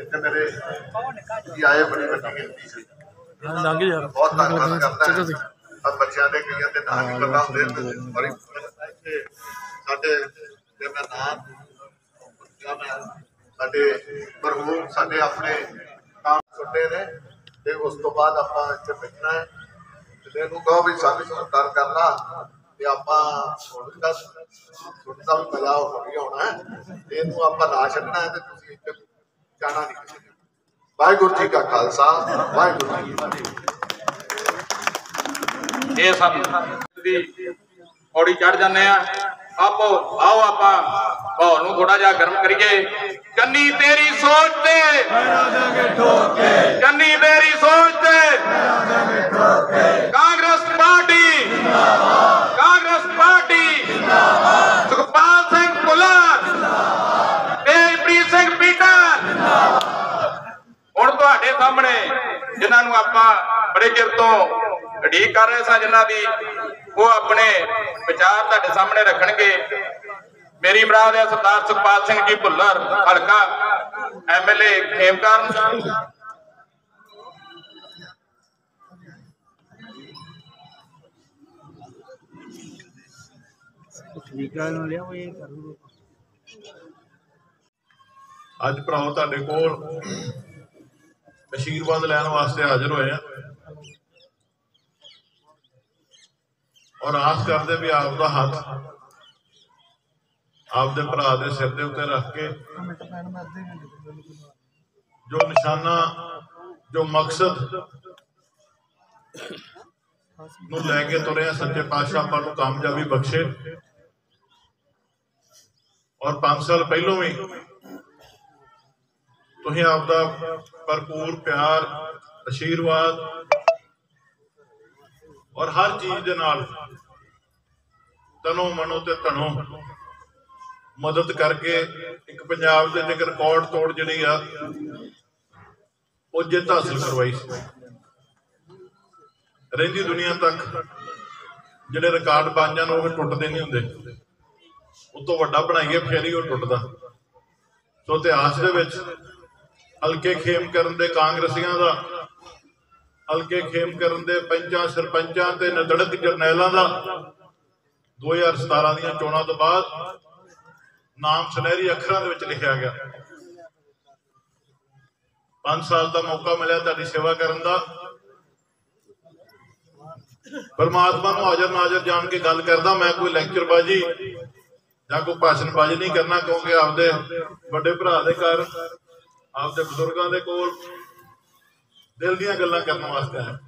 इतने मेरे आए बड़ी वड्डी गिनती से बहुत धन्यवाद करता है। अब बच्चों के कई के नाम भी पता होंगे और साडे साडे मरहूम साडे अपने काम छुट्टे ने ते उस तो बाद आपां इत्थे बैठना है ते इहनूं कहो भी सानूं सत्कार करना ते आपां सुनदा भी मजा होगी होना है ते इहनूं आपां ना छड्डना है ते तुसीं इत्थे जाना नहीं किसी ने। वाहिगुरू जी का खालसा वाहिगुरू जी की फतेह। ये सन दी पौड़ी चढ़ जाने आपो आओ आप भाव नूं थोड़ा जा गर्म करिए। चन्नी तेरी सोच ते चन्नी तेरी सोच ते कांग्रेस पार्टी सुखपाल सिंह भुल्लर तेजप्रीत सिंह पीटर हुण तुहाडे सामने जिन्हां नूं आपां बड़े चिर तो उड़ीक कर रहे सा जिन्हां दी वो अपने विचार तुहाडे सामने रखणगे। मेरी मराद है सरदार सुखपाल सिंह जी भुल्लर हलका MLA खेमकरण। अज भराओ तुहाडे कोल आशीर्वाद लैण वास्ते हाजिर होए हैं और आस करते भी आपका हाथ आपके भरा के सिर के उत्ते रख के जो निशाना जो मकसद नूं लैके तुरे सच्चे पातशाह आपां नूं कामयाबी बख्शे और 5 साल पहलों भी तुसीं आपदा भरपूर प्यार आशीर्वाद और हर चीज दे नाल तनो मनो ते धनो मदद करके एक पंजाब दे एक रिकॉर्ड तोड़ जिहड़ी आ वो जित हासिल करवाई सी। रहिंदी दुनिया तक जिहड़े रिकॉर्ड बन जाण वो टुटदे नहीं हुंदे, उस तो वड्डा बनाइए फिर ही वो टुटदा। सो इतिहास दे विच हल्के खेमकरण दे कांग्रसियां दा हल्के खेमकरण दे पंचां सरपंचां ते नदड़क जरनैलां दा 2017 ਦੀਆਂ ਚੋਣਾਂ ਤੋਂ ਬਾਅਦ नाम सुनहरी अखरां दे विच लिखिया गया। 5 साल का मौका मिला तुहाडी सेवा करन दा। परमात्मा नूं हाजर नाजर जान के गल करदा। मैं कोई लैक्चरबाजी जां कोई भाषणबाजी नहीं करना, क्योंकि आपदे वड्डे भरा दे घर आपदे बजुर्गां दे कोल दिल दीयां गल्लां करन वास्ते है।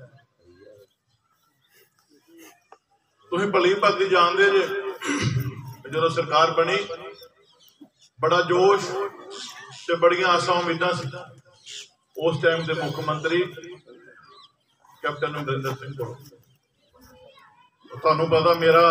तुसीं भली भांति जानदे जे जदों सरकार बनी बड़ा जोश ते बड़ियां आसां उम्मीदां सी। उस टाइम के मुख्यमंत्री कैप्टन अमरिंदर सिंह को तुहानूं पता मेरा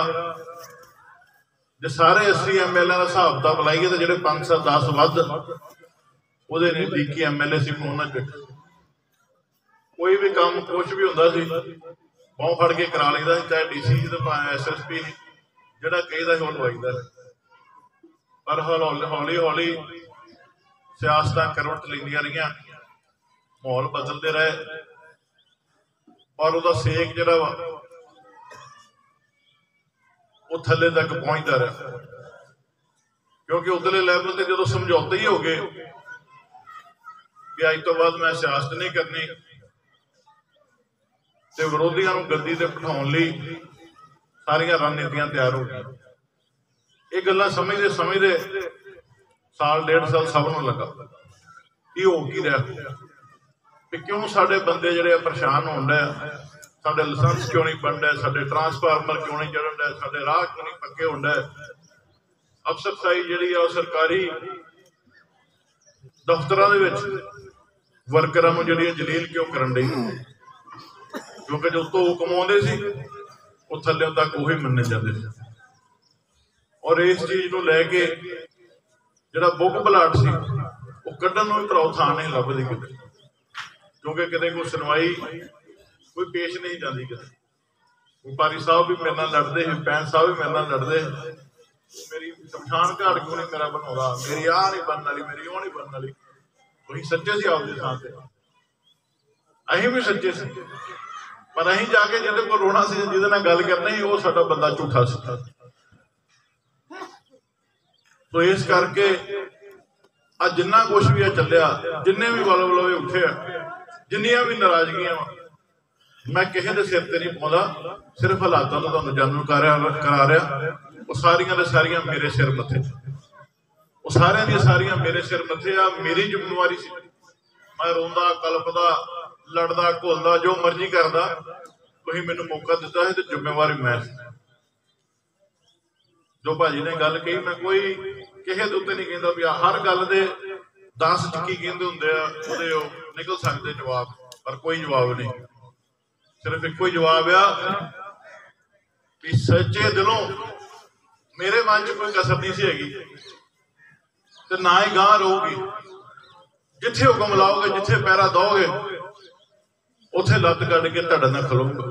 जे सारे 80 MLA का हिसाब किताब लाइए तो जिहड़े 5-10 वध उहदे नज़दीकी MLA सी फोन च कोई भी काम कुछ भी हुंदा सी बांह फड़ के करा लईदा सी, चाहे DC ते भावें SSP जिहड़ा कहीदा सी उह लवाईदा। पर हौली हौली सियासत करवट लैंदियां रहियां, माहौल बदलते रहे और उसका सेक जिहड़ा वा वो थल्ले तक पहुंचता रहा, क्योंकि उधरले लैवल से जो समझौते ही हो गए कि अज तो बाद मैं सियासत नहीं करनी ते विरोधियों को गद्दी ते बिठाउण लई सारियां रणनीतियां तैयार हो गई। ये गल्लां समझते समझते साल 1.5 साल सब नूं लगा कि हो की रहा कि क्यों साडे बंदे जिहड़े परेशान होण डे, साडे लाइसेंस क्यों नहीं बन रहे, साडे ट्रांसफार्मर क्यों नहीं चढ़न डे, साडे राह क्यों नहीं पक्के होण डे, अफसरशाही जिहड़ी आ सरकारी दफ्तरां दे विच वर्करां नूं जिहड़ी जलील क्यों करन डई, क्योंकि जो तो हुकम आउंदे सी वो थल्ले तक उही मन्ने जांदे सी। और इस चीज को लैके जिहड़ा बुग भलाट सी वो कड्ढण नूं भी भराओ थां नहीं लभदी किते, क्योंकि किते कोई सुनवाई कोई पेश नहीं जाती। किते व्यापारी साहब भी मेरे नाल लड़ते, पैंच साहब भी मेरे नाल लड़ते, मेरी शमशान घाट क्यों नहीं मेरा बनौदा, मेरी आ नहीं बनने वाली, मेरी वो नहीं बनने वाली। ਤੁਸੀਂ ਸੱਚੇ ਸੀ ਆਪਦੀ ਥਾਂ ਤੇ, ਅਸੀਂ ਵੀ ਸੱਚੇ ਸੀ, ਪਰ ਅਸੀਂ ਜਾ ਕੇ ਜਿਹਦੇ ਕੋਲ ਰੋਣਾ ਸੀ, ਜਿਹਦੇ ਨਾਲ ਗੱਲ ਕਰਨੀ ਸੀ, ਉਹ ਸਾਡਾ ਬੰਦਾ ਝੂਠਾ ਸੀ। ਸੋ ਇਸ ਕਰਕੇ ਅੱਜ ਜਿੰਨਾ ਕੁਛ ਵੀ ਆ ਚੱਲਿਆ, ਜਿੰਨੇ ਵੀ ਵੱਲ ਵਲੋਵੇ ਉੱਠੇ ਆ, ਜਿੰਨੀਆਂ ਵੀ ਨਾਰਾਜ਼ਗੀਆਂ ਵਾ, ਮੈਂ ਕਿਸੇ ਦੇ ਸਿਰ ਤੇ ਨਹੀਂ ਪਾਉਂਦਾ, ਸਿਰਫ ਹਾਲਾਤਾਂ ਨੂੰ ਤੁਹਾਨੂੰ ਜਾਣੂ ਕਰਾ ਰਿਹਾ। ਉਹ ਸਾਰੀਆਂ ਦੇ ਸਾਰੀਆਂ ਮੇਰੇ ਸਿਰ ਮੱਥੇ, ਉਹ ਸਾਰਿਆਂ ਦੀਆਂ ਸਾਰੀਆਂ ਮੇਰੇ ਸਿਰ ਮੱਥੇ ਆ। ਮੇਰੀ ਜ਼ਿੰਮੇਵਾਰੀ ਸੀ, ਮੈਂ ਰੋਂਦਾ, ਕਲਪਦਾ, ਲੜਦਾ, ਘੁਲਦਾ, ਜੋ ਮਰਜ਼ੀ ਕਰਦਾ, ਤੁਸੀਂ ਮੈਨੂੰ ਮੌਕਾ ਦਿੱਤਾ ਹੈ ਤੇ ਜ਼ਿੰਮੇਵਾਰੀ ਮੈਂ ਸੀ। ਜੋ ਭਾਜੀ ਨੇ ਗੱਲ ਕਹੀ, ਮੈਂ ਕੋਈ ਕਿਸੇ ਦੇ ਉੱਤੇ ਨਹੀਂ ਕਹਿੰਦਾ ਵੀ ਹਰ ਗੱਲ ਦੇ 10 ਕੀ ਕਹਿੰਦੇ ਹੁੰਦੇ ਆ, ਉਹਦੇ ਉਹ ਨਿਕਲ ਸਕਦੇ ਜਵਾਬ, ਪਰ ਕੋਈ ਜਵਾਬ ਨਹੀਂ। ਸਿਰਫ ਇੱਕੋ ਹੀ ਜਵਾਬ ਆ ਕਿ ਸੱਚੇ ਦਿਲੋਂ ਮੇਰੇ ਮਨ 'ਚ ਕੋਈ ਕਸਰ ਨਹੀਂ ਸੀ ਹੈਗੀ ਤੇ ਨਾ ਹੀ ਗਾਂ ਰਹੂਗੀ। ਜਿੱਥੇ ਹੁਕਮ ਲਾਓਗੇ, ਜਿੱਥੇ ਪੈਰਾ ਦਓਗੇ, ਉੱਥੇ ਲੱਤ ਕੱਢ ਕੇ ਤੁਹਾਡੇ ਨਾਲ ਖਲੋਊਗਾ।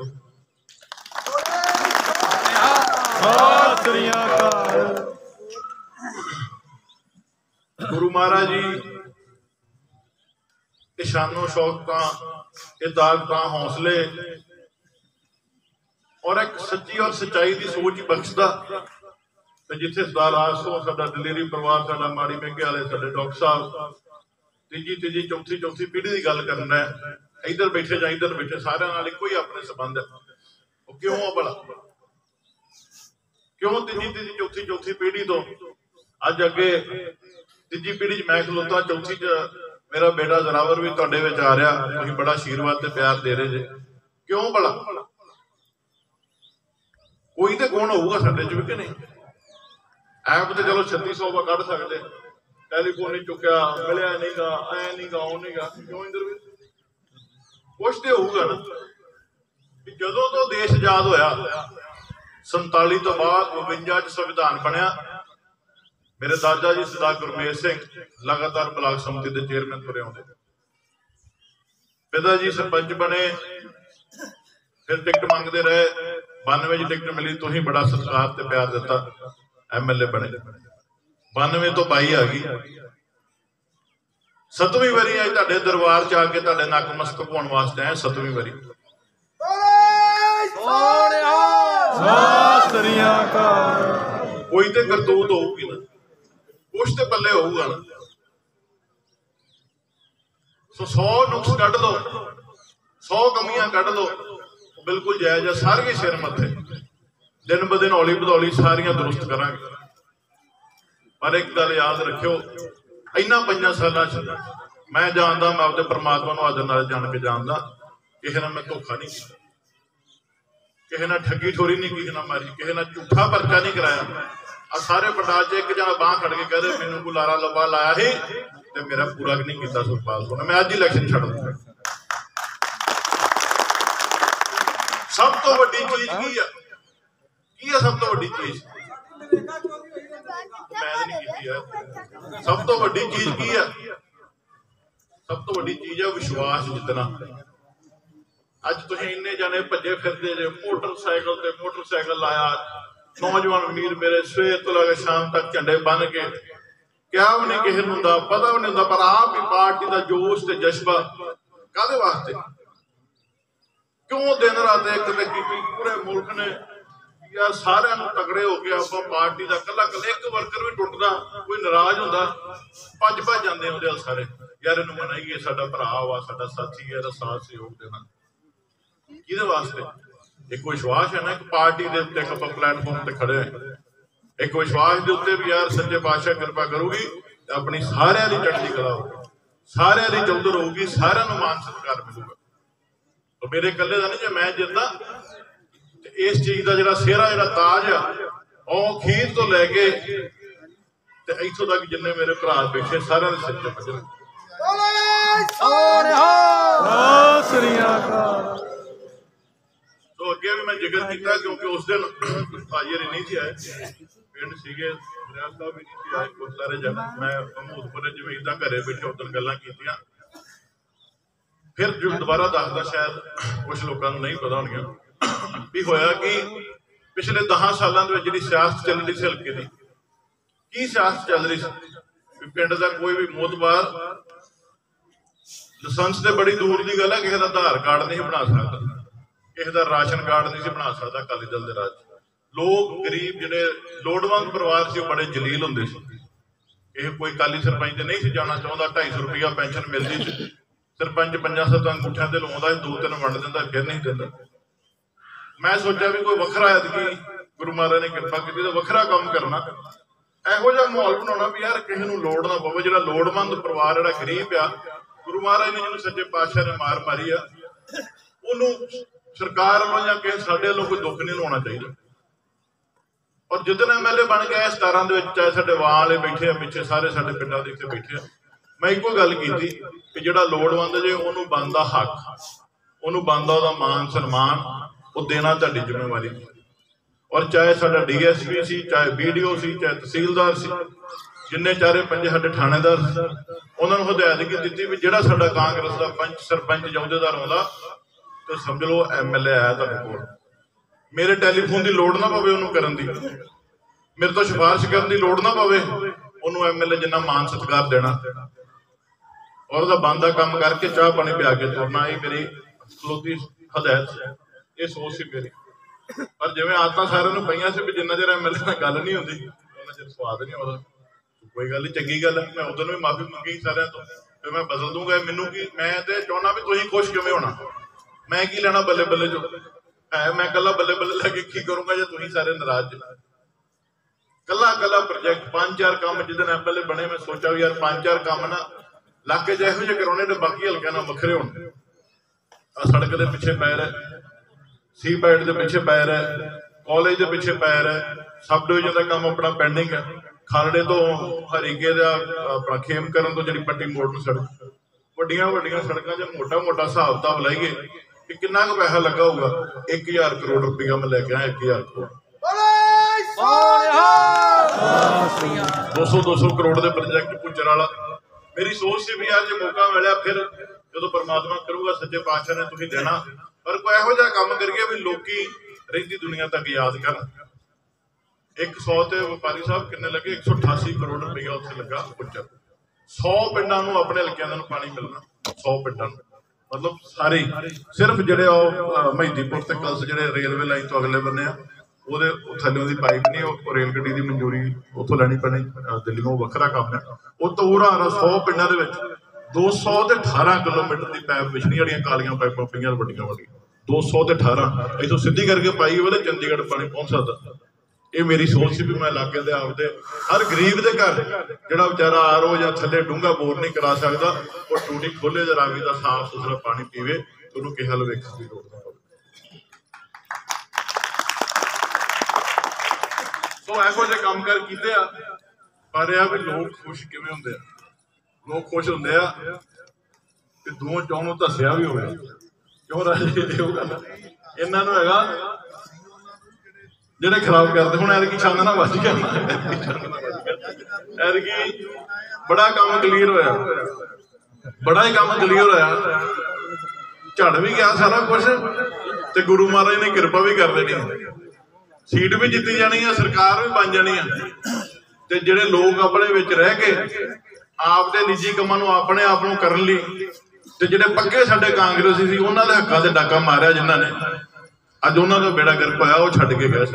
ਗੁਰੂ ਮਹਾਰਾਜ ਜੀ ਇਹ ਸ਼ਾਨੋ ਸ਼ੌਕਤਾਂ, ਇਹ ਤਾਕਤਾਂ, ਹੌਸਲੇ ਔਰ ਇੱਕ ਸੱਚੀ ਔਰ ਸੱਚਾਈ ਦੀ ਸੋਚ ਹੀ ਬਖਸ਼ਦਾ। ਤੇ ਜਿੱਥੇ ਸਰਦਾਰ ਆਸੋ, ਸਾਡਾ ਦਲੇਰੀ ਪਰਿਵਾਰ, ਸਾਡਾ ਮਾੜੀ ਮਹਿੰਗੇ ਵਾਲੇ, ਸਾਡੇ ਡਾਕਟਰ ਸਾਹਿਬ ਤੀਜੀ ਚੌਥੀ ਪੀੜ੍ਹੀ ਦੀ ਗੱਲ ਕਰਨਾ ਹੈ, ਇੱਧਰ ਬੈਠੇ ਜਾਂ ਇੱਧਰ ਬੈਠੇ, ਸਾਰਿਆਂ ਨਾਲ ਇੱਕੋ ਹੀ ਆਪਣੇ ਸੰਬੰਧ ਹੈ। ਉਹ ਕਿਉਂ ਆ ਭਲਾ? ਕਿਉਂ ਤੀਜੀ ਚੌਥੀ ਪੀੜ੍ਹੀ ਤੋਂ ਅੱਜ ਅੱਗੇ ਤੀਜੀ ਪੀੜ੍ਹੀ 'ਚ ਮੈਂ ਖਲੋਤਾ, ਚੌਥੀ 'ਚ ਮੇਰਾ ਬੇਟਾ ਜ਼ਰਾਵਰ ਵੀ ਤੁਹਾਡੇ ਵਿੱਚ ਆ ਰਿਹਾ। ਤੁਸੀਂ ਬੜਾ ਆਸ਼ੀਰਵਾਦ ਤੇ ਪਿਆਰ ਦੇ ਰਹੇ ਜੇ, ਕਿਉਂ ਭਲਾ? ਕੋਈ ਤੇ ਗੁਣ ਹੋਊਗਾ ਸਾਡੇ 'ਚ ਵੀ ਕਿ ਨਹੀਂ? ਐਪ ਤੇ ਚਲੋ 3600 ਕੱਢ ਸਕਦੇ, ਟੈਲੀਫੋਨ ਨਹੀਂ ਚੁੱਕਿਆ, ਮਿਲਿਆ ਨਹੀਂ ਗਾ, ਐ ਨਹੀਂ ਗਾ, ਉਹ ਨਹੀਂ ਗਾ, ਕਿਉਂ? ਇੰਦਰ ਵੀ ਕੁਛ ਤੇ ਹੋਊਗਾ ਨਾ। ਜਦੋਂ ਤੋਂ ਦੇਸ਼ ਆਜ਼ਾਦ ਹੋਇਆ 47 ਤੋਂ ਬਾਅਦ 52 'ਚ ਸੰਵਿਧਾਨ ਬਣਿਆ, ਮੇਰੇ ਦਾਦਾ ਜੀ ਸਰਦਾਰ ਗੁਰਮੇਲ ਸਿੰਘ ਲਗਾਤਾਰ ਬਲਾਕ ਸਮਿਤੀ ਦੇ ਚੇਅਰਮੈਨ ਤੁਰੇ ਆਉਂਦੇ, ਪਿਤਾ ਜੀ ਸਰਪੰਚ ਬਣੇ, ਫਿਰ ਟਿਕਟ ਮੰਗਦੇ ਰਹੇ, 92 'ਚ ਟਿਕਟ ਮਿਲੀ, ਤੁਸੀਂ ਬੜਾ ਸਤਿਕਾਰ ਤੇ ਪਿਆਰ ਦਿੱਤਾ, MLA ਬਣੇ। 92 ਤੋਂ 22 ਆ ਗਈ, 7ਵੀਂ ਵਾਰੀ ਅੱਜ ਤੁਹਾਡੇ ਦਰਬਾਰ 'ਚ ਆ ਕੇ ਤੁਹਾਡੇ ਨਤਮਸਤਕ ਹੋਣ ਵਾਸਤੇ ਆਏ, 7ਵੀਂ ਵਾਰੀ। ਕੋਈ ਤੇ ਕਰਤੂਤ ਹੋਊਗੀ ਨਾ, ਕੁਛ ਤੇ ਪੱਲੇ ਹੋਊਗਾ ਨਾ। ਸੋ 100 ਨੁਕਸ ਕੱਢ ਦੋ, 100 ਕਮੀਆਂ ਕੱਢ ਦੋ, ਬਿਲਕੁਲ ਜਾਇਜ਼ ਆ, ਸਾਰੀਆਂ ਸਿਰ ਮੱਥੇ, ਦਿਨ ਬ ਦਿਨ ਹੌਲੀ ਬਦੌਲੀ ਸਾਰੀਆਂ ਦਰੁਸਤ ਕਰਾਂਗੇ। ਪਰ ਇੱਕ ਗੱਲ ਯਾਦ ਰੱਖਿਓ, ਇਹਨਾਂ 5 ਸਾਲਾਂ 'ਚ ਮੈਂ ਜਾਣਦਾ, ਮੈਂ ਆਪਦੇ ਪਰਮਾਤਮਾ ਨੂੰ ਆਦਰ ਨਾਲ ਜਾਣ ਕੇ ਜਾਣਦਾ, ਕਿਸੇ ਨਾਲ ਮੈਂ ਧੋਖਾ ਨਹੀਂ ਕੀਤਾ, ਕਿਸੇ ਨਾਲ ਠੱਗੀ ਠੋਰੀ ਨਹੀਂ, ਕਿਸੇ ਨਾਲ ਮਾਰੀ, ਕਿਸੇ ਨਾਲ ਝੂਠਾ ਪਰਚਾ ਨਹੀਂ ਕਰਾਇਆ। ਆ ਸਾਰੇ ਪੰਡਾਲ 'ਚ ਇੱਕ ਜਣਾ ਬਾਂਹ ਖੜ ਕੇ ਕਹਦੇ ਮੈਨੂੰ ਗੁਲਾਰਾ ਲੱਭਾ ਲਾਇਆ ਸੀ ਤੇ ਮੇਰਾ ਪੂਰਾ ਨਹੀਂ ਕੀਤਾ ਸੁਖਪਾਲ ਸਿੰਘ, ਮੈਂ ਅੱਜ ਇਲੈਕਸ਼ਨ ਛੱਡ ਦਿੱਤਾ। ਸਭ ਤੋਂ ਵੱਡੀ ਚੀਜ਼ ਕੀ ਆ? ਕੀ ਆ ਸਭ ਤੋਂ ਵੱਡੀ ਚੀਜ਼? ਮੈਂ ਨਹੀਂ ਕੀਤੀ ਯਾਰ। ਸਭ ਤੋਂ ਵੱਡੀ ਚੀਜ਼ ਕੀ ਆ? ਸਭ ਤੋਂ ਵੱਡੀ ਚੀਜ਼ ਆ ਵਿਸ਼ਵਾਸ ਜਿੱਤਣਾ। ਅੱਜ ਤੁਸੀਂ ਇੰਨੇ ਜਾਣੇ ਭੱਜੇ ਫਿਰਦੇ ਜੇ, ਮੋਟਰਸਾਈਕਲ ਤੇ ਮੋਟਰਸਾਈਕਲ ਲਾਇਆ, ਨੌਜਵਾਨ ਵੀਰ ਮੇਰੇ ਸਵੇਰ ਤੋਂ ਲੈ ਕੇ ਸ਼ਾਮ ਤੱਕ ਝੰਡੇ ਬੰਨ ਕੇ, ਕਿਹਾ ਵੀ ਨਹੀਂ ਕਿਸੇ ਨੂੰ ਹੁੰਦਾ, ਪਤਾ ਵੀ ਨਹੀਂ ਹੁੰਦਾ, ਪਰ ਆਪ ਹੀ ਪਾਰਟੀ ਦਾ ਜੋਸ਼ ਤੇ ਜਜ਼ਬਾ ਕਾਹਦੇ ਵਾਸਤੇ? ਕਿਉਂ ਦਿਨ ਰਾਤ ਇੱਕ ਤੇ ਕੀਤੀ ਪੂਰੇ ਮੁਲਕ ਨੇ ਯਾਰ, ਸਾਰਿਆਂ ਨੂੰ ਤਗੜੇ ਹੋ ਕੇ ਆਪਾਂ ਪਾਰਟੀ ਦਾ ਕੱਲਾ ਇੱਕ ਵਰਕਰ ਵੀ ਟੁੱਟਦਾ, ਕੋਈ ਨਾਰਾਜ਼ ਹੁੰਦਾ, ਭੱਜ ਜਾਂਦੇ ਉਹਦੇ ਸਾਰੇ, ਯਾਰ ਇਹਨੂੰ ਮਨਾਈਏ, ਸਾਡਾ ਭਰਾ ਵਾ, ਸਾਡਾ ਸਾਥੀ ਹੈ, ਇਹਦਾ ਸਾਥ ਸਹਿਯੋਗ ਦੇਣਾ। ਕਿਹਦੇ ਵਾਸਤੇ? ਇੱਕ ਵਿਸ਼ਵਾਸ ਹੈ ਨਾ, ਇੱਕ ਪਾਰਟੀ ਦੇ ਉੱਤੇ ਆਪਾਂ ਪਲੇਟਫਾਰਮ ਤੇ ਖੜੇ ਹੋਏ, ਇੱਕ ਵਿਸ਼ਵਾਸ ਦੇ ਉੱਤੇ ਵੀ ਯਾਰ ਸੱਚੇ ਪਾਤਸ਼ਾਹ ਕਿਰਪਾ ਕਰੂਗੀ ਤੇ ਆਪਣੀ ਸਾਰਿਆਂ ਦੀ ਚੜ੍ਹਦੀ ਕਲਾ ਹੋਊਗੀ, ਸਾਰਿਆਂ ਦੀ ਚੌਧਰ ਹੋਊਗੀ, ਸਾਰਿਆਂ ਨੂੰ ਮਾਨ ਸਤਿਕਾਰ ਮਿਲੂਗਾ। ਮੇਰੇ ਇਕੱਲੇ ਦਾ ਨਹੀਂ, ਜੇ ਮੈਂ ਜਿੱਦਾਂ ਤੇ ਇਸ ਚੀਜ਼ ਦਾ ਜਿਹੜਾ ਸਿਹਰਾ, ਜਿਹੜਾ ਤਾਜ ਆ, ਉਹ ਖੀਰ ਤੋਂ ਲੈ ਕੇ ਤੇ ਇੱਥੋਂ ਤੱਕ ਜਿੰਨੇ ਮੇਰੇ ਭਰਾ ਬੈਠੇ ਸਾਰਿਆਂ ਦੇ ਸਿਰ ਤੇ ਵੱਜਣ। तो अगे भी मैं जिक्र किया क्योंकि उस दिन भाजी नहीं थे आए, पिंड सीगे, साहब भी नहीं थे आए, बहुत सारे जन, मैं महमूदपुर जिवें इदा घरे बैठे उदन गल्लां कीतियां। फिर जो दोबारा दसदा, शायद कुछ लोगों को नहीं पता होणगियां भी होया कि पिछले 10 सालों के जिहड़ी सियासत चल रही सी हल्के की सियासत चल रही सी, पिंड का कोई भी मोतबार ਲਾਇਸੈਂਸ ਤੇ ਬੜੀ ਦੂਰ ਦੀ ਗੱਲ ਹੈ, ਕਿਸੇ ਦਾ ਆਧਾਰ ਕਾਰਡ ਨਹੀਂ ਬਣਾ ਸਕਦਾ, ਕਿਸੇ ਦਾ ਰਾਸ਼ਨ ਕਾਰਡ ਨਹੀਂ ਸੀ ਬਣਾ ਸਕਦਾ ਅਕਾਲੀ ਦਲ ਦੇ ਰਾਜ। ਲੋਕ ਗਰੀਬ ਜਿਹੜੇ ਲੋੜਵੰਦ ਪਰਿਵਾਰ ਸੀ ਉਹ ਬੜੇ ਜਲੀਲ ਹੁੰਦੇ ਸੀ। ਇਹ ਕੋਈ ਅਕਾਲੀ ਸਰਪੰਚ ਤੇ ਨਹੀਂ ਸੀ ਜਾਣਾ ਚਾਹੁੰਦਾ, 250 ਰੁਪਇਆ ਪੈਨਸ਼ਨ ਮਿਲਦੀ ਸੀ, ਸਰਪੰਚ 5-7 ਅੰਗੂਠਿਆਂ ਤੇ ਲਾਉਂਦਾ, 2-3 ਵੰਡ ਦਿੰਦਾ, ਫਿਰ ਨਹੀਂ ਦਿੰਦਾ। ਮੈਂ ਸੋਚਿਆ ਵੀ ਕੋਈ ਵੱਖਰਾ ਐਤਕੀ ਗੁਰੂ ਮਹਾਰਾਜ ਨੇ ਕਿਰਪਾ ਕੀਤੀ ਤਾਂ ਵੱਖਰਾ ਕੰਮ ਕਰਨਾ, ਇਹੋ ਜਿਹਾ ਮਾਹੌਲ ਬਣਾਉਣਾ ਵੀ ਯਾਰ ਕਿਸੇ ਨੂੰ ਲੋੜ ਨਾ ਪਵੇ। ਜਿਹੜਾ ਲੋੜਵੰਦ ਪਰਿਵਾਰ, ਜਿਹੜਾ ਗਰੀਬ ਆ, ਗੁਰੂ ਮਹਾਰਾਜ ਨੇ ਜਿਹਨੂੰ ਸੱਚੇ ਪਾਤਸ਼ਾਹ ਨੇ ਮਾਰ ਮਾਰੀ ਆ, ਉਹਨੂੰ ਸਰਕਾਰ ਵੱਲੋਂ ਜਾਂ ਕਿਸੇ ਸਾਡੇ ਵੱਲੋਂ ਕੋਈ ਦੁੱਖ ਨਹੀਂ ਲਾਉਣਾ ਚਾਹੀਦਾ। ਔਰ ਜਿੱਦਣ MLA ਬਣ ਕੇ 17 ਦੇ ਵਿੱਚ, ਚਾਹੇ ਸਾਡੇ ਵਾਲੇ ਬੈਠੇ ਆ ਪਿੱਛੇ, ਸਾਰੇ ਸਾਡੇ ਪਿੰਡਾਂ ਦੇ ਇੱਥੇ ਬੈਠੇ ਆ, ਮੈਂ ਇੱਕੋ ਗੱਲ ਕੀਤੀ ਕਿ ਜਿਹੜਾ ਲੋੜਵੰਦ ਜੇ ਉਹਨੂੰ ਬਣਦਾ ਹੱਕ, ਉਹਨੂੰ ਬਣਦਾ ਉਹਦਾ ਮਾਨ ਸਨਮਾਨ, ਉਹ ਦੇਣਾ ਤੁਹਾਡੀ ਜ਼ਿੰਮੇਵਾਰੀ। ਔਰ ਚਾਹੇ ਸਾਡਾ DSP ਸੀ, ਚਾਹੇ BDO ਸੀ, ਚਾਹੇ ਤਹਿਸੀਲਦਾਰ ਸੀ, ਜਿੰਨੇ ਚਾਰੇ ਪੰਜੇ ਸਾਡੇ ਥਾਣੇਦਾਰ, ਉਹਨਾਂ ਨੂੰ ਹਦਾਇਤ ਕੀ ਦਿੱਤੀ ਵੀ ਜਿਹੜਾ ਸਾਡਾ ਕਾਂਗਰਸ ਦਾ ਪੰਚ ਸਰਪੰਚ ਜਾਂ ਅਹੁਦੇਦਾਰ ਆਉਂਦਾ ਤੇ ਸਮਝ ਲਓ MLA ਆਇਆ ਤੁਹਾਡੇ ਕੋਲ। ਮੇਰੇ ਟੈਲੀਫੋਨ ਦੀ ਲੋੜ ਨਾ ਪਵੇ ਉਹਨੂੰ ਕਰਨ ਦੀ, ਮੇਰੇ ਤੋਂ ਸਿਫਾਰਿਸ਼ ਕਰਨ ਦੀ ਲੋੜ ਨਾ ਪਵੇ, ਉਹਨੂੰ MLA ਜਿੰਨਾ ਮਾਨ ਸਤਿਕਾਰ ਦੇਣਾ ਔਰ ਉਹਦਾ ਬਣਦਾ ਕੰਮ ਕਰਕੇ ਚਾਹ ਪਾਣੀ ਪਿਆ ਕੇ ਤੁਰਨਾ। ਇਹ ਮੇਰੀ ਖਲੋਤੀ ਹਦਾਇਤ, ਇਹ ਸੋਚ ਸੀ ਮੇਰੀ। ਪਰ ਜਿਵੇਂ ਆਦਤਾਂ ਸਾਰਿਆਂ ਨੂੰ ਪਈਆਂ ਸੀ ਵੀ ਜਿੰਨਾ ਚਿਰ MLA ਨਾਲ ਗੱਲ ਨਹੀਂ ਹੁੰਦੀ ਉਹਨਾਂ ਚਿਰ ਸਵਾਦ ਨਹੀਂ ਆਉਂਦਾ। ਕੋਈ ਗੱਲ ਨਹੀਂ, ਚੰਗੀ ਗੱਲ ਹੈ। ਮੈਂ ਉਦੋਂ ਵੀ ਮਾਫੀ ਮੰਗੀ ਸਾਰਿਆਂ ਤੋਂ, ਫਿਰ ਮੈਂ ਬਦਲ ਦੂੰਗਾ। ਮੈਨੂੰ ਕੀ, ਮੈਂ ਤੇ ਚਾਹੁੰਦਾ ਵੀ ਤੁਸੀਂ ਖੁਸ਼ ਕਿਵੇਂ ਹੋਣਾ, ਮੈਂ ਕੀ ਲੈਣਾ ਬੱਲੇ ਬੱਲੇ ਜੋ ਹੈ। ਮੈਂ ਕੱਲਾ ਬੱਲੇ ਬੱਲੇ ਲੈ ਕੇ ਕੀ ਕਰੂੰਗਾ ਜੇ ਤੁਸੀਂ ਸਾਰੇ ਨਾਰਾਜ਼। ਕੱਲਾ ਕੱਲਾ ਪ੍ਰੋਜੈਕਟ 5-4 ਕੰਮ ਜਿੱਦਣ MLA ਬਣੇ, ਮੈਂ ਸੋਚਿਆ ਵੀ ਯਾਰ 5-4 ਕੰਮ ਨਾ ਇਲਾਕੇ 'ਚ ਇਹੋ ਜਿਹੇ ਕਰਾਉਣੇ ਤੇ ਬਾਕੀ ਹਲਕਿਆਂ ਨਾਲ ਵੱਖਰੇ ਹੋਣ। ਆ ਸੜਕ ਦੇ ਪਿੱਛੇ ਪੈਰ ਹੈ, ਸੀਪੈਡ ਦੇ ਪਿੱਛੇ ਪੈਰ ਹੈ, ਕਾਲਜ ਦੇ ਪਿੱਛੇ ਪੈਰ ਹੈ, ਸਬ ਡਿਵੀਜ਼ਨ ਦਾ ਕੰਮ ਆਪਣਾ ਪੈਂਡਿੰਗ ਹੈ, ਖਾਲੜੇ ਤੋਂ ਹਰੀਕੇ ਦਾ ਆਪਣਾ ਖੇਮ ਕਰਨ ਤੋਂ ਜਿਹੜੀ ਪੱਟੀ ਮੋੜ ਨੂੰ ਸੜਕ, ਵੱਡੀਆਂ ਵੱਡੀਆਂ ਸੜਕਾਂ 'ਚ ਮੋਟਾ ਮੋਟਾ ਹਿਸਾਬ ਕਿਤਾਬ ਲਾਈਏ ਕਿ ਕਿੰਨਾ ਕੁ ਪੈਸਾ ਲੱਗਾ ਹੋਊਗਾ। 1000 ਕਰੋੜ ਰੁਪਇਆ ਮੈਂ ਲੈ ਕੇ ਆਇਆ, 1000 ਕਰੋੜ, 200 ਕਰੋੜ ਦੇ ਪ੍ਰੋਜੈਕਟ ਪੁੱਜਣ ਵਾਲਾ। ਮੇਰੀ ਸੋਚ ਸੀ ਵੀ ਯਾਰ ਜੇ ਮੌਕਾ ਮਿਲਿਆ ਫਿਰ ਜਦੋਂ ਪਰਮਾਤਮਾ ਕਰੂਗਾ, ਸੱਚੇ ਪਾਤਸ਼ਾਹ ਨੇ ਤੁਸੀਂ ਦੇਣਾ, ਪਰ ਕੋਈ ਇਹੋ ਜਿਹਾ ਕੰਮ ਕਰੀਏ ਵੀ ਲੋਕੀ ਰਹਿੰਦੀ ਦੁਨੀਆ ਤੱਕ ਯਾਦ ਕਰਨ। 100 ਤੇ ਵਪਾਰੀ ਸਾਹਿਬ ਕਿੰਨੇ ਲੱਗੇ, 188 ਕਰੋੜ ਰੁਪਇਆ ਉੱਥੇ ਲੱਗਾ ਪੁੱਜਣ। 100 ਪਿੰਡਾਂ ਨੂੰ ਆਪਣੇ ਹਲਕਿਆਂ ਨੂੰ ਪਾਣੀ ਮਿਲਣਾ, 100 ਪਿੰਡਾਂ ਨੂੰ, ਮਤਲਬ ਸਾਰੇ। ਸਿਰਫ ਜਿਹੜੇ ਉਹ ਮਹਿਦੀਪੁਰ ਤੇ ਕਲਸ ਜਿਹੜੇ ਰੇਲਵੇ ਲਾਈਨ ਤੋਂ ਅਗਲੇ ਬੰਨੇ ਆ, ਉਹਦੇ ਥੱਲੇ ਦੀ ਪਾਈਪ ਨਹੀਂ, ਉਹ ਰੇਲ ਗੱਡੀ ਦੀ ਮਨਜ਼ੂਰੀ ਉੱਥੋਂ ਲੈਣੀ ਪੈਣੀ ਦਿੱਲੀੋਂ, ਵੱਖਰਾ ਕੰਮ ਹੈ। ਉਹ ਤੋਂ ਉਰਾ 100 ਪਿੰਡਾਂ ਦੇ ਵਿੱਚ 218 ਕਿਲੋਮੀਟਰ ਦੀ ਪਾਈਪ ਵਿਛਣੀ, ਜਿਹੜੀਆਂ ਕਾਲੀਆਂ ਪਾਈਪਾਂ ਪਈਆਂ ਵੱਡੀਆਂ ਵੱਡੀਆਂ, 218 ਇੱਥੋਂ ਸਿੱਧੀ ਕਰਕੇ ਪਾਈ ਉਹਦੇ ਚੰਡੀਗੜ੍ਹ ਪਾਣੀ ਪਹੁੰਚ ਸਕਦਾ। ਇਹ ਮੇਰੀ ਸੋਚ ਸੀ ਵੀ ਮੈਂ ਇਲਾਕੇ ਦੇ ਆਪਦੇ ਹਰ ਗਰੀਬ ਦੇ ਘਰ ਜਿਹੜਾ ਵਿਚਾਰਾ RO ਜਾਂ ਥੱਲੇ ਡੂੰਘਾ ਬੋਰ ਨਹੀਂ ਕਰਾ ਸਕਦਾ, ਉਹ ਟੂਟੀ ਖੋਲੇ ਤੇ ਰਾਵੀ ਦਾ ਸਾਫ਼ ਸੁਥਰਾ ਪਾਣੀ ਪੀਵੇ, ਉਹਨੂੰ ਕਿਸੇ ਵੱਲ ਵੇਖਣ ਦੀ ਲੋੜ ਨਾ ਪਵੇ। ਸੋ ਇਹੋ ਜਿਹੇ ਕੰਮ ਕਰ ਕੀਤੇ ਆ, ਪਰ ਇਹ ਆ ਵੀ ਲੋਕ ਖੁਸ਼ ਕਿਵੇਂ ਹੁੰਦੇ ਆ। ਲੋਕ ਖੁਸ਼ ਹੁੰਦੇ ਆ ਕਿ ਦੋ ਚੌਂ ਨੂੰ ਧੱਸਿਆ ਵੀ ਹੋਵੇ। ਕਿਉਂ ਰਾਜੇ, ਉਹ ਗੱਲ ਇਹਨਾਂ ਨੂੰ ਹੈਗਾ ਜਿਹੜੇ ਖਰਾਬ ਕਰਦੇ। ਹੁਣ ਐਤਕੀ ਛੰਦ ਨਾ ਵੱਜ ਗਿਆ, ਐਤਕੀ ਬੜਾ ਕੰਮ ਕਲੀਅਰ ਹੋਇਆ, ਬੜਾ ਹੀ ਕੰਮ ਕਲੀਅਰ ਹੋਇਆ। ਝੜ ਵੀ ਗਿਆ ਸਾਰਾ ਕੁਛ ਤੇ ਗੁਰੂ ਮਹਾਰਾਜ ਨੇ ਕਿਰਪਾ ਵੀ ਕਰ ਦੇਣੀ, ਸੀਟ ਵੀ ਜਿੱਤੀ ਜਾਣੀ ਆ, ਸਰਕਾਰ ਵੀ ਬਣ ਜਾਣੀ ਆ। ਤੇ ਜਿਹੜੇ ਲੋਕ ਆਪਣੇ ਵਿੱਚ ਰਹਿ ਕੇ ਆਪਦੇ ਨਿੱਜੀ ਕੰਮਾਂ ਨੂੰ ਆਪਣੇ ਆਪ ਨੂੰ ਕਰਨ ਲਈ, ਤੇ ਜਿਹੜੇ ਪੱਕੇ ਸਾਡੇ ਕਾਂਗਰਸੀ ਸੀ ਉਹਨਾਂ ਦੇ ਹੱਕਾਂ ਤੇ ਡਾਕਾ ਮਾਰਿਆ ਜਿਨ੍ਹਾਂ ਨੇ, ਅੱਜ ਉਹਨਾਂ ਦਾ ਬੇੜਾ ਗਰਕ ਹੋਇਆ, ਉਹ ਛੱਡ ਕੇ ਗਏ।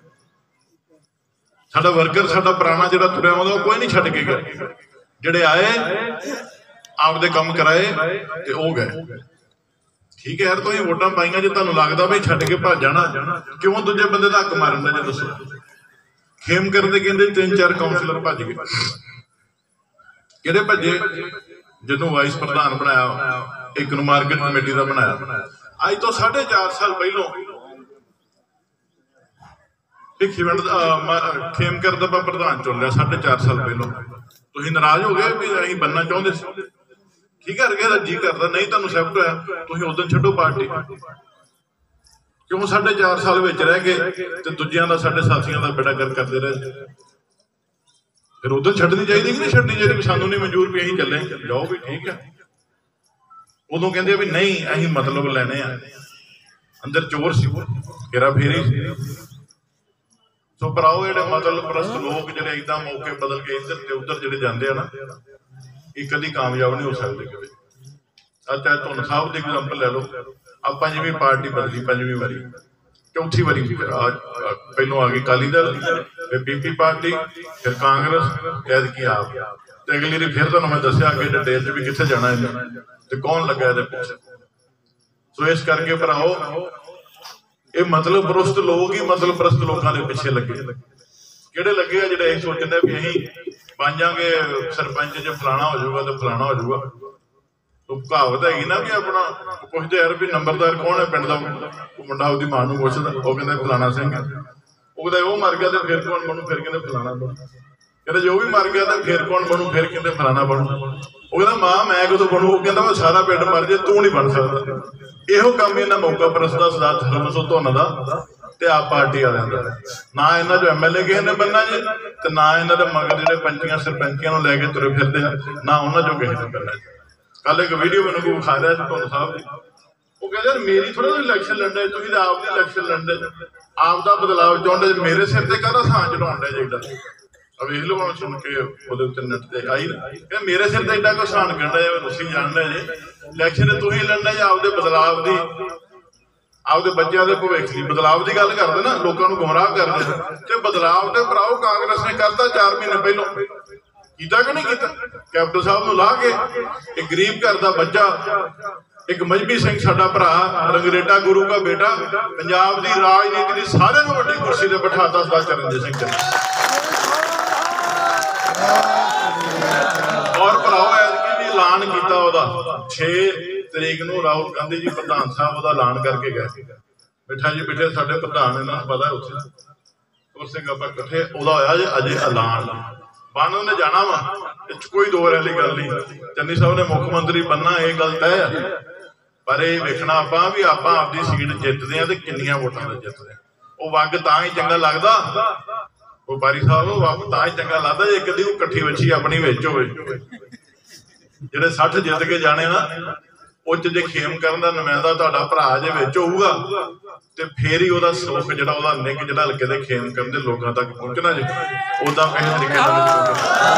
ਸਾਡਾ ਵਰਕਰ, ਸਾਡਾ ਪੁਰਾਣਾ ਜਿਹੜਾ ਤੁਰਿਆ ਆਉਂਦਾ, ਉਹ ਕੋਈ ਨਹੀਂ ਛੱਡ ਕੇ ਗਏ। ਜਿਹੜੇ ਆਏ ਆਪਦੇ ਕੰਮ ਕਰਾਏ ਤੇ ਉਹ ਗਏ। ਠੀਕ ਹੈ ਯਾਰ, ਤੁਸੀਂ ਵੋਟਾਂ ਪਾਈਆਂ, ਜੇ ਤੁਹਾਨੂੰ ਲੱਗਦਾ ਵੀ ਛੱਡ ਕੇ ਭੱਜ ਜਾਣਾ, ਕਿਉਂ ਦੂਜੇ ਬੰਦੇ ਦਾ ਹੱਕ ਮਾਰਨ ਦਾ? ਜੇ ਦੱਸੋ, ਖੇਮ ਕਰਦੇ ਕਹਿੰਦੇ 3-4 ਕਾਉਂਸਲਰ ਭੱਜ ਗਏ। ਕਿਹੜੇ ਭੱਜੇ? ਜਦੋਂ ਵਾਈਸ ਪ੍ਰਧਾਨ ਬਣਾਇਆ, ਇੱਕ ਨੂੰ ਮਾਰਕੀਟ ਕਮੇਟੀ ਦਾ ਬਣਾਇਆ। ਅੱਜ ਤੋਂ 4.5 ਸਾਲ ਪਹਿਲੋਂ ਖੇਮਕਰ ਦਾ ਪ੍ਰਧਾਨ ਚੁਣ ਲਿਆ, 4.5 ਸਾਲ ਪਹਿਲੋਂ। ਤੁਸੀਂ ਨਾਰਾਜ਼ ਹੋ ਗਏ ਵੀ ਅਸੀਂ ਬੰਨਾ ਚਾਹੁੰਦੇ ਸੀ, ਠੀਕ ਹੈ, ਅਰਗੇ ਦਾ ਜੀ ਕਰਦਾ, ਨਹੀਂ ਤੁਹਾਨੂੰ ਐਕਸੈਪਟ ਹੋਇਆ, ਤੁਸੀਂ ਉਦੋਂ ਛੱਡੋ ਪਾਰਟੀ। ਕਿਉਂ 4.5 ਸਾਲ ਵਿੱਚ ਰਹਿ ਗਏ ਤੇ ਦੂਜਿਆਂ ਦਾ, ਸਾਡੇ ਸਾਥੀਆਂ ਦਾ ਬੇੜਾ ਗਰਕ ਕਰਦੇ ਰਹੇ। ਫਿਰ ਉਦੋਂ ਛੱਡਣੀ ਚਾਹੀਦੀ ਕਿ ਨਹੀਂ ਛੱਡਣੀ ਚਾਹੀਦੀ? ਵੀ ਸਾਨੂੰ ਨਹੀਂ ਮਨਜ਼ੂਰ, ਵੀ ਅਸੀਂ ਚੱਲੇ ਜਾਓ, ਵੀ ਠੀਕ ਹੈ। ਉਦੋਂ ਕਹਿੰਦੇ ਵੀ ਨਹੀਂ, ਅਸੀਂ ਮਤਲਬ ਲੈਣੇ ਆ। ਅੰਦਰ ਚੋਰ ਸੀ, ਫੇਰਾ ਫੇਰੀ ਸੀ। ਸੋ ਭਰਾਓ, ਜਿਹੜੇ ਮਤਲਬ ਪ੍ਰਸਤ ਲੋਕ ਜਿਹੜੇ ਏਦਾਂ ਮੌਕੇ ਬਦਲ ਕੇ ਇੱਧਰ ਤੇ ਉੱਧਰ ਜਿਹੜੇ ਜਾਂਦੇ ਆ ਨਾ, ਇਹ ਕਦੀ ਕਾਮਯਾਬ ਨਹੀਂ ਹੋ ਸਕਦੇ ਕਦੇ। चाहे धुन साहब की एग्जाम्पल ले लो, आप पंजवीं पार्टी बदली, पंजवीं वारी, चौथी वारी पहलों आ गई अकाली दल, फिर बीपी पार्टी, फिर कांग्रेस, ऐतकी आप, तो अगली बारी फिर तुहानूं मैं दस्सिया अगे डिटेल च भी कित्थे जाना है तो कौन लगा इहदे पिछे। सो इस करके भराओ ये मतलब परस्त लोग ही मतलब परस्त लोगों के पिछे लगे, किहड़े लगे आ जिहड़े सोचते भी असीं बन जाएंगे सरपंच च फलाना हो जाऊगा तो फलाना हो जाऊगा। तो कहावत हैगी ना कि अपना पुछते यार भी नंबरदार कौन है पिंड का, मुंडा उसकी मां नूं पुछदा, वो कहंदा फलाना सिंह है, वो कहंदा वो मर गया तो फिर कौन बनू, फिर कहंदे फलाना बनू, कहते जो भी मर गया तो फिर कौन बनू, फिर कहंदे फलाना बनू, वो कहंदा मां मैं कदों बनू, वो कहंदा मैं सारा पिंड मर जाए तू नहीं बन सकता। इहो काम इन्हां मौका परस्त दा सरदार धर्मसोत धुन दा ते आप पार्टी वालियां दा, ना इन्हां जो MLA किसे ने बनना जी ते ना इन्हां दे मगर जिहड़े पंचियां सरपंचियां नूं लैके तुरे फिरदे ना उन्हां जो किसे ने बनना। कल एक वीडियो मैंने कोई विखा रहा धुन साहब की, वो कहते यार मेरी थोड़ा इलैक्शन लड़ने, तुम तो आप इलैक्शन लड़ने, आप दा बदलाव चाहते, मेरे सिर से कहना सां चढ़ाउण डे जे इदा। अब वेख लो हुण सुन के ओहदे उत्ते नेट ते आई ना, कहंदा मेरे सिर ते एडा कोई सां कढ़ना जे तुसीं जानदे जे इलैक्शन तुसीं लड़ना जे आपदे बदलाव दी, आपदे बच्चों के भविख की बदलाव की गल करते ना, लोगों को गुमराह करते ते बदलाव ते भराओ कांग्रेस ने करता 4 महीने पहलों कीता कि नहीं कीता। कैप्टन साहब नूं ला के एक गरीब घर का बच्चा, एक मजहबी सिंह साडा भरा, रंगरेटा गुरु का बेटा, पंजाब की राजनीति की सारे को वड्डी कुर्सी से बिठाता सरदार चरणजीत सिंह चन्नी। और भराओ ऐतकी भी ऐलान किया ओहदा 6 तरीक नूं राहुल गांधी जी प्रधान साहब ओहदा ऐलान करके गए, बैठा जी बैठे साडे प्रधान इन्हां नूं पता उत्थे तुर सिंह आपां इकट्ठे, ओहदा होया जे अजे ऐलान बन ने जाना वा, कोई दो वाली गल नहीं। चन्नी साहब ने मुख्यमंत्री बनना ये गल तय है, पर यह वेखना आपां भी आपां आपदी सीट जितदे आ ते किन्नियां वोटां ते जितदे आ। वो वग तां ही चंगा लगदा, वो बारी साहब वग तां ही चंगा लगदा जे कदी वो कट्ठी वच्छी अपनी विच होवे, जिहड़े 60 जित के जाने ना उच जे खेम करन दा नुमाइंदा तुहाडा भरा जे विच होऊगा ते फिर ही ओहदा सुख जिहड़ा ओहदा निक जिहड़ा हल्के दे खेम करन दे लोकां तक पहुंचना जे, उदां किसी तरीके नाल।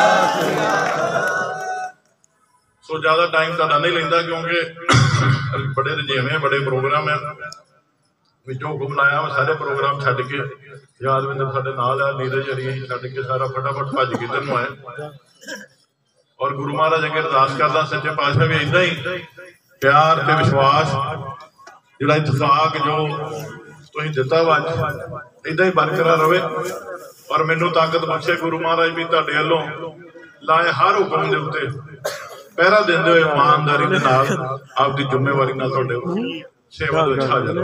सो ज्यादा टाइम तुहाडा नहीं लैंदा क्योंकि बड़े रजेवे बड़े प्रोग्राम है, विचों हुक्म लाया सारे प्रोग्राम छड्ड के, यादविंदर साडे नाल है, नीरज हरी छड्ड के सारा फटाफट भज के इधर नूं आए। और गुरु महाराज अगे अरदास करदा सच्चे पातशाह भी इदां ही प्यार ते विश्वास जिहड़ा इतफाक जो तुसीं दिता वा इदां ही बरकरार रहे, और मैनूं ताकत बख्शे गुरु महाराज भी तुहाडे वल्लों लाए हर हुक्म दे उत्ते पहरा देंदे होए ईमानदारी दे नाल आपदी जिम्मेवारी नाल तुहाडे सेवा दे विच हाज़र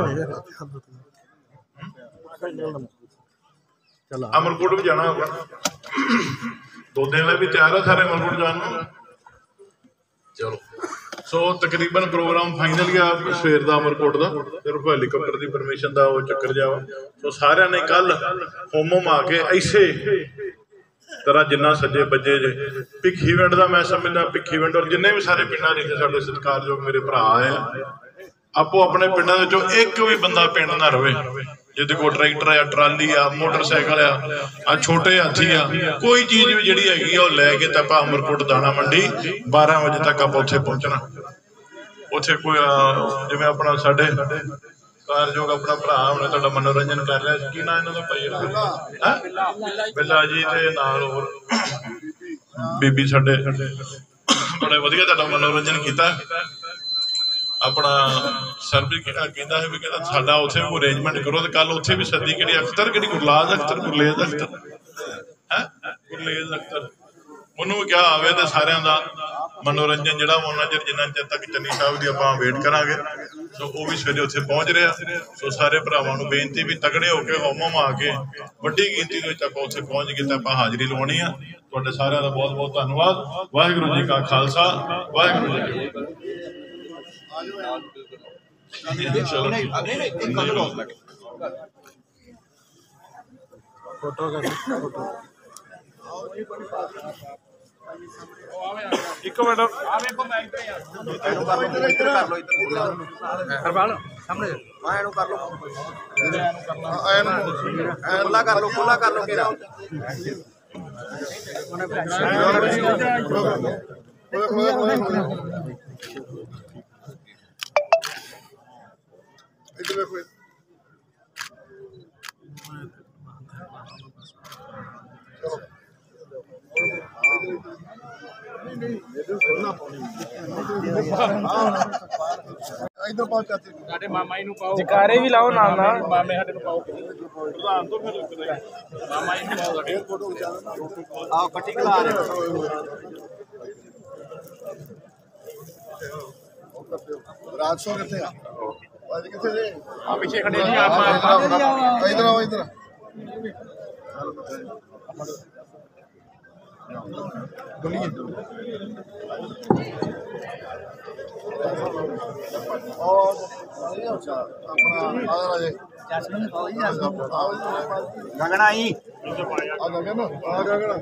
रहां। अमरकोट भी जाना होगा, 2 दिन में भी तैयार है सारे अमरकोट जाने नूं। चलो सो तकरीबन प्रोग्राम फाइनल गया सवेर का अमरकोट का, सिर्फ हैलीकॉप्टर की परमिशन का वो चक्कर जावा। तो सारे ने कल होम आके ऐसे तरह जिन्ना सज्जे बजे जे भिखीविंड का मैं समझदा, भिखीविंड और जिन्ने भी सारे पिंडां दे साडे सत्कारयोग मेरे भरा आए आपो अपने पिंडां दे विचों एक भी बंदा पिंड ना रवे जिहदे कोल ट्रैक्टर आ, ट्राली आ, मोटरसाइकिल आ, छोटे हाथी आ, कोई चीज़ भी जिहड़ी हैगी आ लैके ते आपां अमरकोट दाणा मंडी 12 बजे तक आपां उत्थे पहुंचना। उत्थे कोई जिवें अपना साडे कारजोग अपना भरा हुणे तुहाडा मनोरंजन कर रहा, की नाम इन्हां दा भाई बिल्ला जी ते नाल होर बीबी साडे बड़ा वधिया तुहाडा मनोरंजन कीता। अपना सर भी कहता है भी कहता साडा उत्थे भी अरेंजमेंट करो, तो कल उत्थे भी सदी कि अख्तर कि गुरलाज अख्तर गुरलेज अख्तर है गुरलेज अख्तर उन्होंने भी क्या आवे तो सारिਆਂ ਦਾ मनोरंजन जिहड़ा उन्ना चिर जिन्ना चिर तक चन्नी साहब की आपां वेट करांगे। सो वो भी सवेरे उत्थे पहुंच रहा। सो सारे भरावां नूं बेनती भी तगड़े होकर होम आके वड्डी गिनती दे विच आपां उत्थे पहुंच के आपां हाज़री लवाउणी आ। तुहाडे सारिਆਂ ਦਾ बहुत बहुत धन्नवाद। वाहिगुरू जी का खालसा वाहिगुरू जी की फतेह। फोटो एक मिनट कर लो ਇਧਰ ਪਾਓ ਚਾਚੀ ਸਾਡੇ ਮਾਮਾ ਜੀ ਨੂੰ ਪਾਓ ਜਕਾਰੇ ਵੀ ਲਾਓ ਨਾਲ ਨਾਲ ਮਾਮੇ ਸਾਡੇ ਨੂੰ ਪਾਓ ਪ੍ਰਧਾਨ ਤੋਂ ਫਿਰ ਮਾਮਾ ਜੀ ਨੂੰ ਪਾਓ ਸਾਡੇ ਫੋਟੋ ਖਿਚਾ ਲੈਣਾ ਆਓ ਕੱਟੀ ਖਲਾ ਰਹੇ ਰਾਜਸੋ ਕਿੱਥੇ ਆ ਅੱਜ ਕਿੱਥੇ ਜੇ ਆ ਪਿੱਛੇ ਖੜੇ ਜੀ ਆਪਾਂ ਇਧਰ ਆਓ ਇਧਰ ਬੋਲੀਏ ਆਪਣਾ ਆ ਰਾਜੇ ਜਸਮਨ ਪਾਓ ਜੀ ਜਸਮਨ ਆ ਗਗਣਾ ਆਈ ਗਗਨ ਆ ਗਗਨ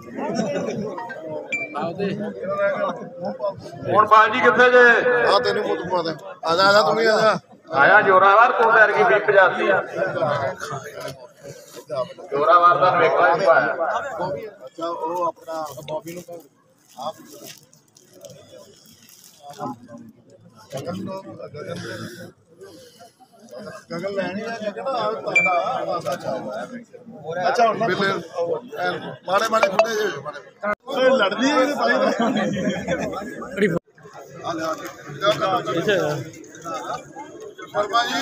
ਹੁਣ ਪਾਲ ਜੀ ਕਿੱਥੇ ਜੇ ਆ ਤੈਨੂੰ ਮੁੱਤ ਪਾ ਦੇ ਆ ਜਾ ਤੂੰ ਵੀ ਆ ਜਾ ਆਇਆ ਜੋਰਾਵਰ ਤੋਂ ਪੈਰ ਕੀ ਵਿਕ ਜਾਂਦੀ ਆ ਜੋਰਾਵਰ ਦਾ ਵੇਖਣਾ ਹੀ ਪਾਇਆ ਅੱਛਾ ਉਹ ਆਪਣਾ ਬੋਬੀ ਨੂੰ ਆਪ ਗਗਨ ਨੂੰ ਗਗਨ ਲੈਣੀ ਆ ਗਗਨ ਆ ਤੁਹਾਡਾ ਅੱਛਾ ਹੁਣ ਮਾੜੇ ਮਾੜੇ ਖੁੱਡੇ ਜੇ ਮਾੜੇ ਲੜਦੀ ਹੈ ਭਾਈ ਆ ਲੈ ਸ਼ਰਮਾ ਜੀ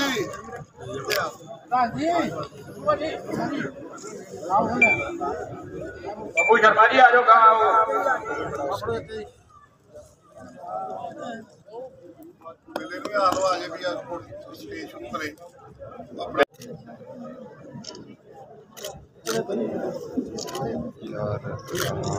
ਬੱਬੂ ਸ਼ਰਮਾ ਜੀ ਆ ਜਾਓ ਕਹਾਂ ਆਓ ਮੇਲੇ ਨੂੰ ਹਾਲ ਆ ਜੇ ਵੀ ਆ ਸਟੇਜ ਸ਼ੁਰੂ ਕਰੇ ਆਪਣੇ